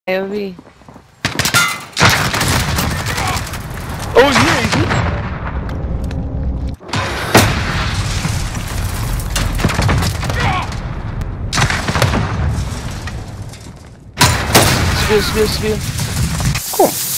Eu vi. Oh, he's here, he's here. Subiu. Como?